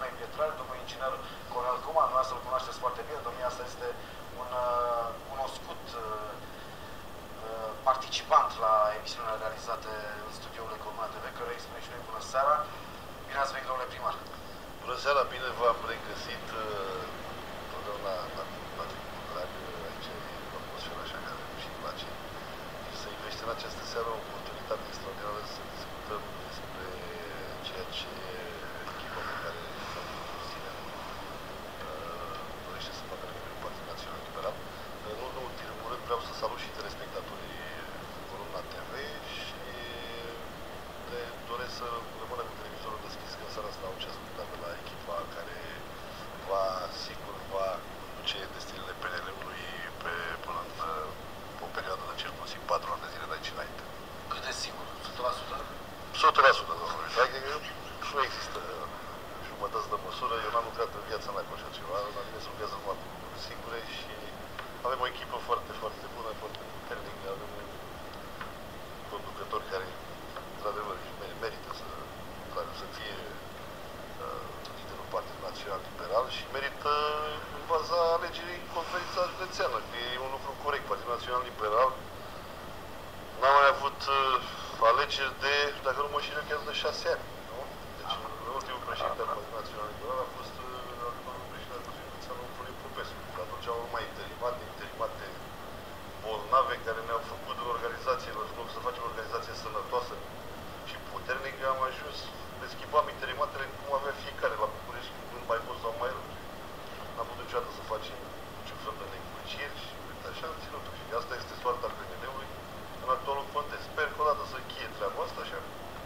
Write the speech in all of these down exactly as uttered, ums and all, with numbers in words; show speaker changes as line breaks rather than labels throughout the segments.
domnului Pietrari, domnul inginer Cornel Cuma, noi să-l cunoașteți foarte bine, domnia asta este un uh, cunoscut uh, participant la emisiunile realizate în studioul Comuna T V, care îi spune și noi bună seara. Bine ați venit, domnule primar.
Bună seara, bine v-am regăsit. Totdeauna la, la drag aici e o atmosferă așa care și-mi place. Și să ivește în această seară o oportunitate extraordinară să discutăm despre ceea ce echipa pe care o susținem dorește să facă la nivelul Partidului Național Liberal. În ultimul rând vreau să salut și telespectatorii Corona T V și le doresc să rămână cu televizorul deschis, că în seara asta au ce ascultat de la echipa care va, sigur, va conduce destinele P N L-ului pe, până în o perioadă de cel puțin patru ani de zile de aici înainte.
Cât de sigur? o sută la sută?
o sută la sută, domnule. Adică nu există jumătăți de măsură. Eu n-am lucrat în viața mea cu așa ceva. La mine se lucrează numai cu lucruri singure și avem o echipă foarte, foarte bună, foarte puternică. Avem un conducător care, într-adevăr, merită să, să fie uh, liderul Partidului Național Liberal și merită în baza alegerii în conferința județeană, că e un lucru corect. Partidul Național Liberal n-a mai avut uh, alegeri de, dacă nu mă știu, chiar de șase ani. Nu? Deci, ultimul președinte al Partidului Național Liberal a fost uh, actualul președinte al Consiliului Județean, Felipe Popescu. Atunci au mai interimate, interimate bolnave care ne-au făcut în organizațiilor, în loc să facem o organizație sănătoasă și puternică, am ajuns, le schimbam interimatele cum avea fiecare la București, când mai fost sau mai rău. N-am putut niciodată să facem niciun fel de negocieri și uite, așa am ținut-o. Și asta este soarta P N L-ului în actualul context. Sper că odată să încheie treaba asta și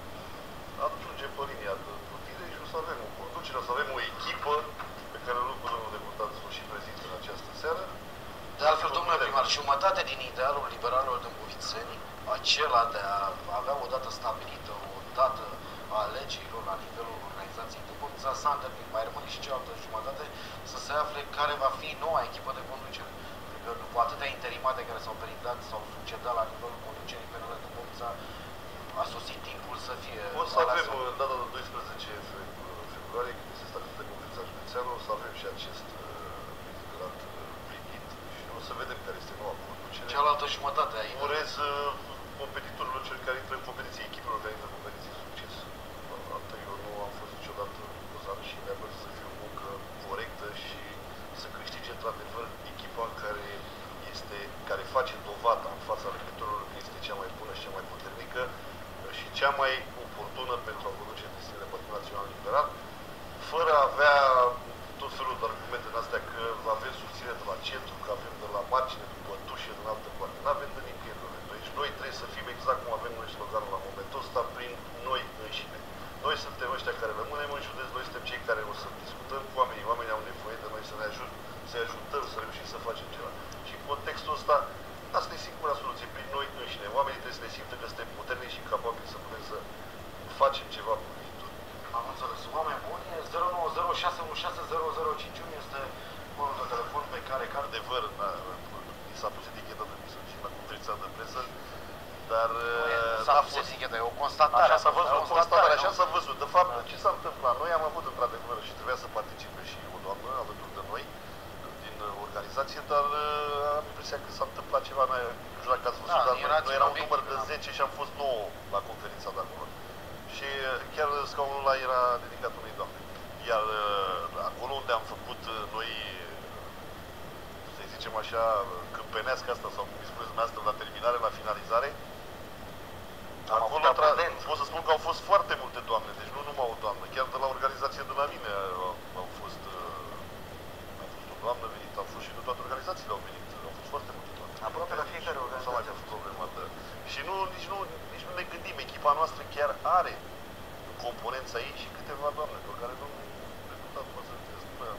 ajungem pe linia de plutire și o să avem o conducere, o să avem o echipă pe care îl cu domnul deputat o și prezintă în această seară.
De altfel, domnule primar, jumătate din idealul liberalilor din Buvițeni, acela de a avea o dată stabilită, o dată a alegerilor la nivelul organizației de Buvița, s-a îndeplinit. Mai rămâne și cealaltă jumătate să se afle care va fi noua echipă de conducere. Pentru că după atâtea interimate care s-au perindat, s-au succedat la nivelul conducerii P N L de Buvița, a sosit timpul să fie...
O să avem, în data de doisprezece februarie, când este stabilită conferința județeană, o să avem și acest deliberat primit și o să vedem care este noua conducere.
Cealaltă jumătate a ei.
Urez competitorilor, cel care intră în competiție, echipelor care intră în competiție, succes. Eu nu am fost niciodată pozat și mi-a plăcut să fie o muncă corectă și să câștige într-adevăr echipa care este, care face dovada în fața legătorilor că este cea mai bună și cea mai puternică și cea mai oportună pentru a conduce destinele Partidului Național Liberal, fără a avea tot felul de argumente în astea că avem susținere de la centru, că avem de la margine, după tușe, din altă parte. Nu avem de nicăieri. Deci noi trebuie să fim exact cum avem noi sloganul la momentul ăsta, prin noi înșine. Noi suntem ăștia care rămânem în județ, noi suntem cei care o să discutăm cu oamenii. Oamenii au nevoie de noi să ne ajut, să-i ajutăm să reușim să facem ceva. Și în contextul ăsta, asta e singura soluție, prin noi înșine. Oamenii trebuie să ne simtă că suntem puternici și capabili să putem să facem ceva pe viitor.
Am înțeles. Oameni buni, zero nouă zero șase unu șase zero zero cinci unu este numărul de telefon pe care, care
adevăr, mi s-a pus eticheta de misogin la conferința de presă, dar
s-a pus eticheta, e o constatare.
Așa s-a văzut, o constatare, așa s-a văzut. De fapt, ce s-a întâmplat? Noi am avut într-adevăr și trebuia să participe și o doamnă alături de noi din organizație, dar am impresia că s-a întâmplat ceva, nu știu dacă ați văzut, dar noi eram un număr de zece și am fost nouă la conferința de acolo. Și chiar scaunul ăla era dedicat unei doamne. Iar acolo unde am făcut noi, să-i zicem așa, câmpenească asta, sau cum îi spuneți dumneavoastră, la terminare, la finalizare, acolo pot să spun că au fost foarte multe doamne, deci nu numai o doamnă, chiar de la organizația de la mine au fost, au fost o doamnă venit, au fost și nu toate organizațiile au venit, au fost foarte multe doamne.
Aproape la fiecare organizație.
S-a mai fost problema de... Și nu, nici, nu, nici nu ne gândim, echipa noastră chiar are în componența ei și câteva doamne, pe care domnul deputat poate să spună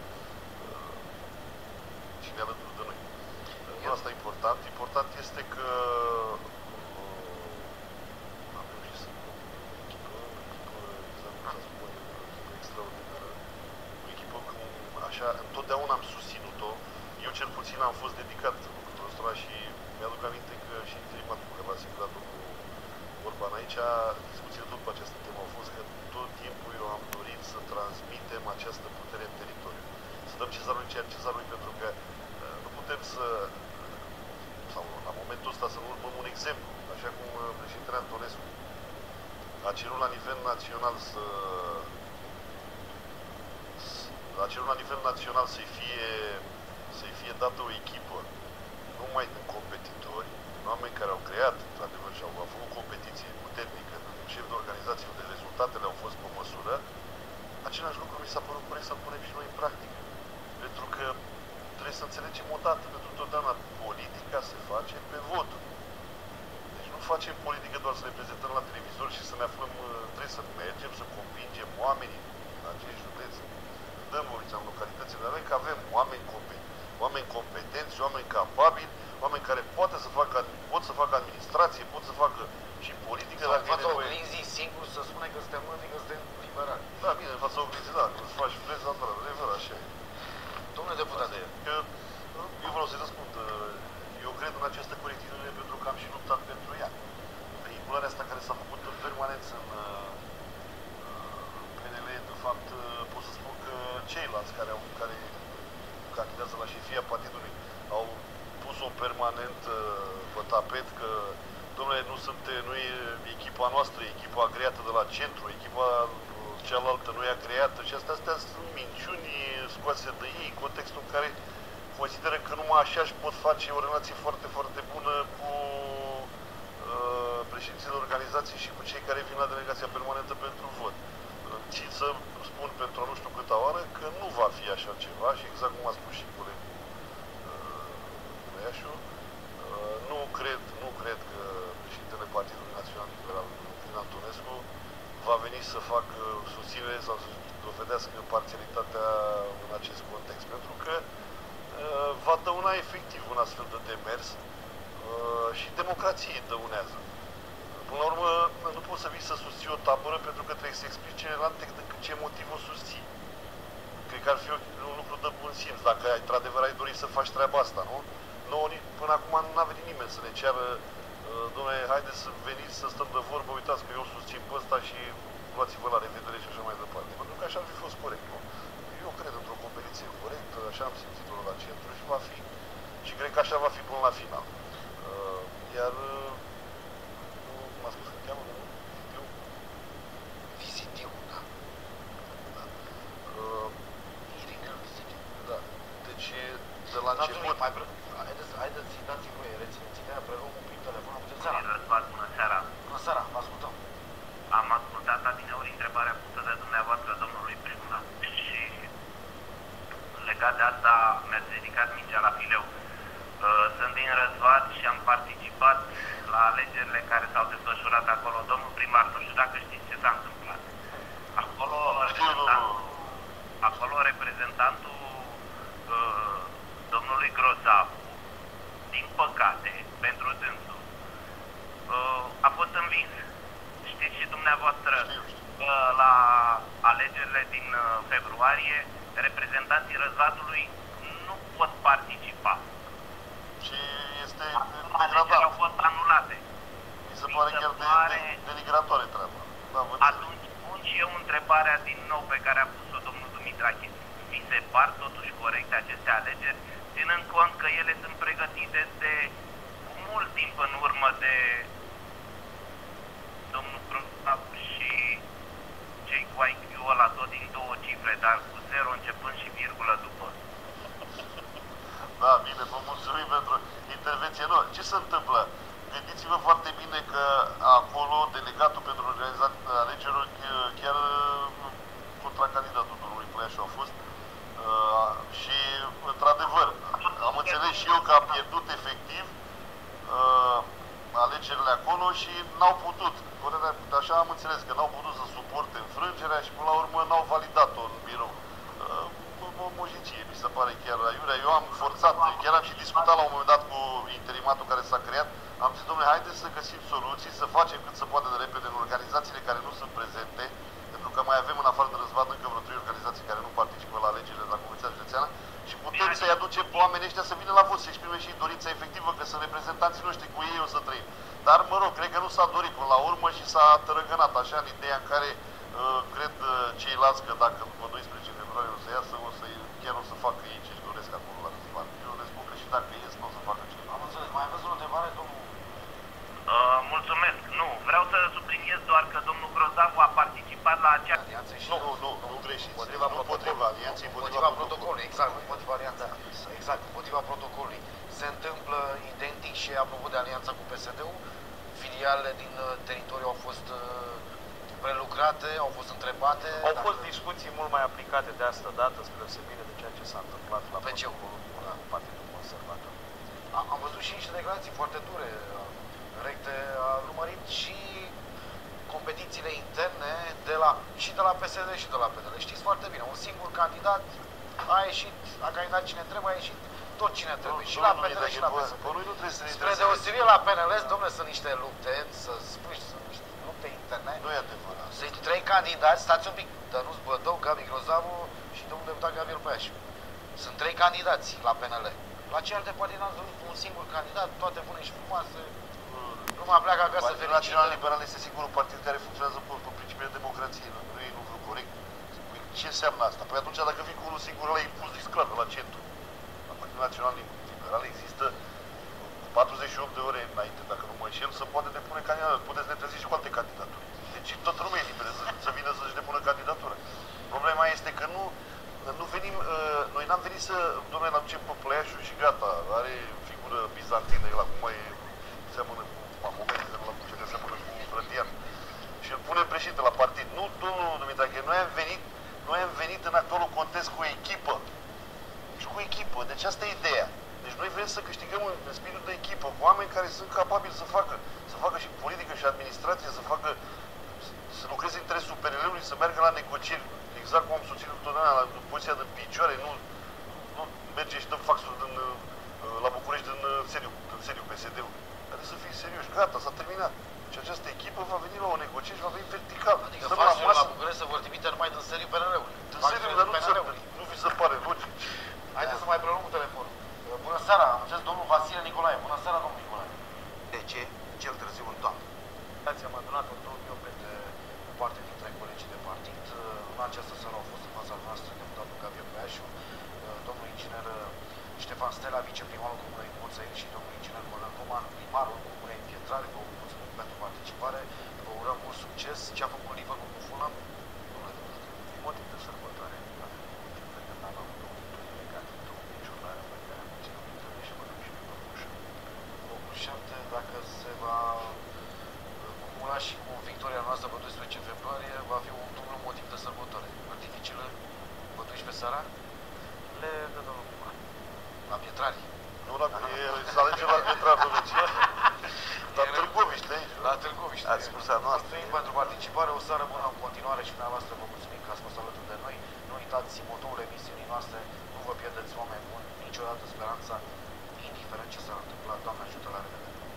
cine e alături de noi. Nu asta e important. Important este că am reușit să o echipă, o echipă, exact cum s-a spus, o echipă extraordinară, o echipă cum, așa, întotdeauna am susținut-o. Eu cel puțin am fost dedicat lucrul ăsta și mi-aduc aminte că și interimatul pe care l-a asigurat domnul Orban aici, discuțiile tot pe această temă au fost că tot timpul eu am dorit să transmitem nivel național să... A cerut la nivel național să-i fie, să-i fie dată o echipă, nu mai din competitori, oameni care au creat, într-adevăr, și au, au făcut competiție puternică, șef de organizație unde rezultatele au fost pe măsură, același lucru mi s-a părut corect să-l punem și noi în practică. Pentru că trebuie să înțelegem odată, pentru totdeauna politica se face pe voturi. Deci nu facem politică doar să ne prezentăm la televizor și să ne aflăm, trebuie să mergem, să convingem oamenii în acei județi, în Dâmbovița, în localitățile noi, că avem oameni competenți, oameni competenți, oameni capabili, oameni care poate să facă, pot să facă administrație, pot să facă și politică.
Sau în fața oglinzii singur să spune că suntem mândri, că suntem liberali.
Da, bine, în fața oglinzii, da, când îți faci freza, adevăr, așa e.
Domnule deputat,
că eu vreau să-i răspund. Eu cred în această corectitudine pentru că am și luptat pentru ea. Vehicularea asta care s-a făcut în permanență în P N L, de fapt, pot să spun că ceilalți care, au, care candidează la șefia partidului au pus-o permanent pe tapet că, domnule, nu, sunt, nu e echipa noastră, e echipa agreată de la centru, echipa cealaltă nu e agreată și astea, astea sunt minciuni scoase de ei, contextul în care consideră că numai așa își pot face o relație foarte, foarte bună cu uh, președinții de organizații și cu cei care vin la delegația permanentă pentru vot. Și să spun pentru a nu știu câta oară că nu va fi așa ceva și exact cum a spus și colegul Iașu, uh, uh, nu cred, nu cred că președintele Partidului Național Liberal, Crin Antonescu, va veni să facă susținere sau să dovedească parțialitatea în acest context. Pentru că uh, va dăuna efectiv un astfel de demers uh, și democrației dăunează. Până la urmă, nu poți să vii să susții o tabără pentru că trebuie să explici celălalt decât ce motiv o susții. Cred că ar fi un lucru de bun simț, dacă într-adevăr ai dori să faci treaba asta, nu? Nouă, până acum nu a venit nimeni să ne ceară, dom'le, haideți să veniți să stăm de vorbă, uitați că eu susțin pe ăsta și luați-vă la revedere și așa mai departe. Pentru că așa ar fi fost corect, nu? Eu cred într-o competiție corectă, așa am simțit-o la centru și va fi. Și cred că așa va fi până la final. Iar, m-a spus că cheamă, nu? Vizitiu?
Vizitiu, da.
Da.
Irina Vizitiu.
Da. Deci, de la început...
Mai pre... Haideți, haideți să-i dați voi, rețineți ideea, preluăm un pic telefonul. Bună seara!
Bună seara!
Bună seara, vă ascultăm.
Am ascultat adineori întrebarea pusă de dumneavoastră, domnului primar, și legat de asta mi-ați ridicat mingea la fileu. Sunt din Răzvat și am participat la alegerile care s-au desfășurat acolo. Domnul primar, nu știu dacă știți ce s-a întâmplat. Acolo, reprezentantul, acolo reprezentantul uh, domnului Grozavu, din păcate, pentru dânsul, uh, a fost învins. Știți și dumneavoastră că la alegerile din uh, februarie, reprezentanții Răzvatului nu pot participa.
Și este
alegerile au fost anulate.
Mi se pare chiar de, de, denigratoare treaba. Da,
atunci pun și eu întrebarea din nou pe care a pus-o domnul Dumitrache. Vi se par totuși corecte aceste alegeri, ținând cont că ele sunt pregătite de cu mult timp în urmă de domnul Grozavu și cei cu I Q-ul ăla tot din două cifre, dar cu zero începând și virgulă după.
Da, bine, vă mulțumim pentru intervenție. Nu, ce se întâmplă? Gândiți-vă foarte bine că acolo delegatul pentru organizarea alegerilor, chiar contracandidatul domnului Plăiașu a fost uh, și, într-adevăr, am înțeles și eu că a pierdut efectiv uh, alegerile acolo și n-au putut, așa am înțeles, că n-au putut să suporte înfrângerea și până la urmă n-au validat-o în birou. Uh, o mojicie, mi se pare chiar aiurea. Eu am forțat, chiar am și discutat la un moment dat cu interimatul care s-a creat. Am zis, domnule, haideți să găsim soluții, să facem cât se poate de repede în organizațiile care nu sunt prezente, pentru că mai avem în afară de Răzvat încă vreo trei organizații care nu participă la alegerile la Convenția Județeană și putem să-i aducem pe oamenii ăștia să vină la vot, să exprime și dorința efectivă, că sunt reprezentanții noștri, cu ei o să trăim. Dar, mă rog, cred că nu s-a dorit până la urmă și s-a tărăgănat așa în ideea în care uh, cred uh, ceilalți că dacă după doisprezece februarie o să iasă, o să chiar o să facă ei ce-și doresc acolo la Răzvat. Eu le spun că și dacă ies, nu o să facă ceva.
Am înțeles. Mai aveți o întrebare, domnul?
Uh, mulțumesc. Nu. Vreau să subliniez doar că domnul Grozavu a alianța.
Alianței și
Nu, nu, nu, nu greșiți.
Împotriva
Nu împotriva alianței,
împotriva protocolului, exact, împotriva alianței. Exact, împotriva protocolului. Se întâmplă identic și apropo de alianța cu P S D-ul, filialele din uh, teritoriu au fost uh, prelucrate, au fost întrebate.
Au fost discuții mult mai aplicate de asta dată, spre deosebire de ceea ce s-a întâmplat la
P C U.
protocolul cu Partidul Conservator.
Am, am văzut și niște declarații foarte dure, recte, a urmărit și competițiile interne de la, și de la P S D și de la P D L. Știți foarte bine, un singur candidat a ieșit, a candidat cine trebuie, a ieșit tot cine trebuie. Și la P D L și la P S D. Spre deosebire la P N L, domnule, sunt niște lupte, să spui, sunt niște lupte interne.
Nu e adevărat.
Sunt trei candidați, stați un pic, Dănuț Bădău, Gabi Grozavu și domnul deputat Gabriel Păiașu. Sunt trei candidați la P N L. La celelalte partide n-am văzut un singur candidat, toate bune și frumoase. Lumea pleacă acasă
Partidul
fericită.
Național Liberal este singurul partid care funcționează pe, pe principiile democrației, nu e lucru corect. Ce înseamnă asta? Păi atunci dacă vii cu unul singur ăla impuls discret la centru. La Partidul Național Liberal există patruzeci și opt de ore înainte, dacă nu mă înșel, să poate depune candidatură. Puteți ne trezi și cu alte candidaturi. Deci toată lumea e liberă să, să vină să-și depună candidatură. Problema este că nu, nu venim, noi n-am venit să, domnule, ne aducem pe Plăiașul și gata, are figură bizantină, el acum e, seamănă cu Mahomet, că nu l-am că seamănă cu Rătian. Și îl punem președinte la partid. Nu, domnul Dumitrache, noi am venit, noi am venit în actualul context cu o echipă. Și cu o echipă, deci asta e ideea. Deci noi vrem să câștigăm în spiritul de echipă, cu oameni care sunt capabili să facă, să facă și politică și administrație, să facă, să lucreze în interesul P N L-ului, să meargă la negocieri, exact cum am susținut totdeauna, la poziția de picioare, nu, nu merge și dăm faxul din, la București din seriu, din seriu P S D-ul. Trebuie să fii serios, gata, s-a terminat. Și această echipă va veni la o negociere și va veni vertical.
Adică faxul la, la București se vor trimite numai din seriu P N L-ului.
Din seriu, dar nu, se, nu vi se pare logic.
Haideți să mai preluăm telefonul. Bună seara, am înțeles domnul Vasile Nicolae. Bună seara, domnul Nicolae. De ce? Cel târziu în toamnă.
Am adunat în două mii opt
De parte dintre colegii de partid. În această seară au fost în fața noastră deputatul Gabriel Păiașu, domnul inginer Ștefan Stela, viceprimarul Comunei Moțăiri și domnul inginer Bogdan Coman, primarul Comunei Pietrari. Vă mulțumim pentru participare. Vă urăm mult succes. Ce a făcut Liverpool cu Fulham?
motiv de sărbătoare. Am avut două victorii legate, două meciuri pe care am ținut și mă duc și pe locul șapte.
Locul șapte, dacă se va cumula și cu victoria noastră pe doisprezece februarie, va fi un dublu motiv de sărbătoare. Artificiile vă duci seara?
Le dă domnul primar.
La Pietrari.
Nu la să alegem la Pietrari, domnule. La Târgoviște aici.
La Târgoviște.
Ați spus a noastră.
Mulțumim pentru participare, o seară bună în continuare și dumneavoastră vă mulțumim că ați fost alături de noi. Nu uitați motoul emisiunii noastre, nu vă pierdeți oameni buni, niciodată speranța, indiferent ce s-ar întâmpla. Doamne ajută, la revedere!